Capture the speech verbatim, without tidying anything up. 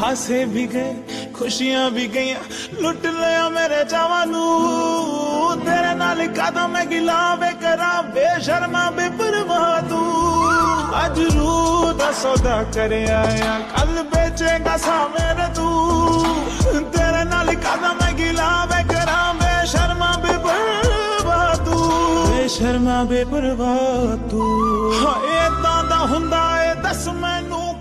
हासे भी गए खुशियां भी गई, लुट लिया मेरे चावां नू। तेरे नाल कदम मैं गिला वे करा, बेशर्मा बेपरवाह तू। अज रूह दा सौदा करे आया, कल बेचेगा सा मेरे तू। तेरे नाल कदम मैं गिला वे करा, बेशर्मा बेपरवाह तू। बेशर्मा बेपरवाह तू। हाँ इदां दा हुंदा ए दस मैनू